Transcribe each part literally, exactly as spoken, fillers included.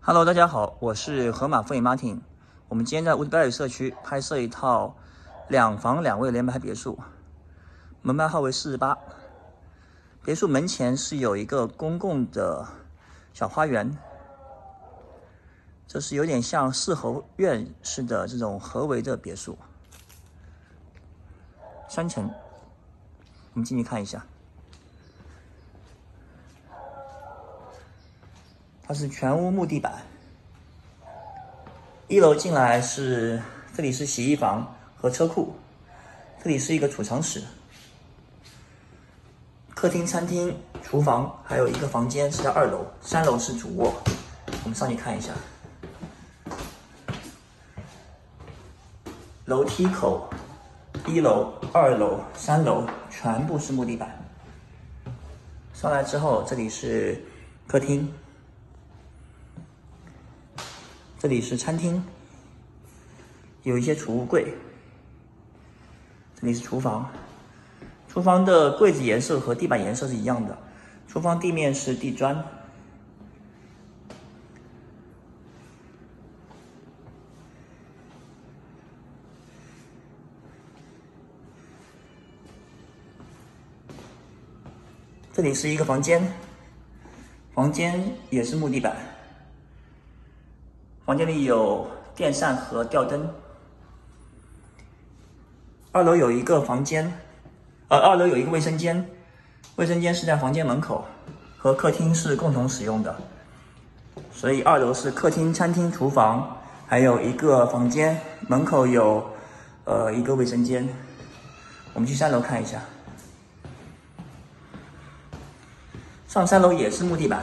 Hello， 大家好，我是河马富野 Martin。我们今天在乌迪拜尔社区拍摄一套两房两卫联排别墅，门牌号为四十八。别墅门前是有一个公共的小花园，这是有点像四合院式的这种合围的别墅，三层。我们进去看一下。它是全屋木地板，一楼进来是这里是洗衣房和车库，这里是一个储藏室，客厅、餐厅、厨房，还有一个房间是在二楼，三楼是主卧。我们上去看一下，楼梯口，一楼、二楼、三楼全部是木地板。上来之后，这里是客厅。这里是餐厅，有一些储物柜。这里是厨房，厨房的柜子颜色和地板颜色是一样的。厨房地面是地砖。这里是一个房间，房间也是木地板。房间里有电扇和吊灯。二楼有一个房间，呃，二楼有一个卫生间，卫生间是在房间门口，和客厅是共同使用的。所以二楼是客厅、餐厅、厨房，还有一个房间，门口有呃一个卫生间。我们去三楼看一下，上三楼也是木地板。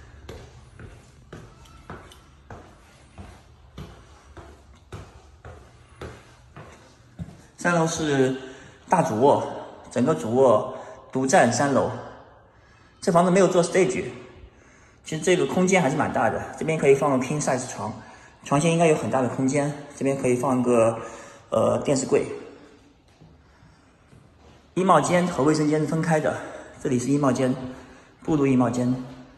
三楼是大主卧，整个主卧独占三楼。这房子没有做 stage， 其实这个空间还是蛮大的。这边可以放个 king size 床，床前应该有很大的空间。这边可以放个呃电视柜。衣帽间和卫生间是分开的，这里是衣帽间，步入衣帽间。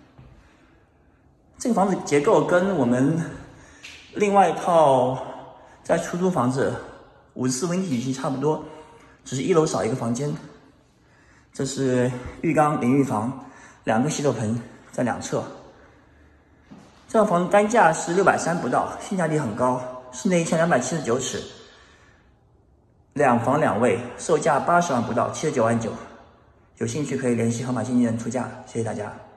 这个房子结构跟我们另外一套在出租房子五十四分体积差不多，只是一楼少一个房间。这是浴缸、淋浴房，两个洗手盆在两侧。这套房子单价是六百三不到，性价比很高，室内一千两百七十九尺，两房两卫，售价八十万不到，七十九万九。有兴趣可以联系河马经纪人出价，谢谢大家。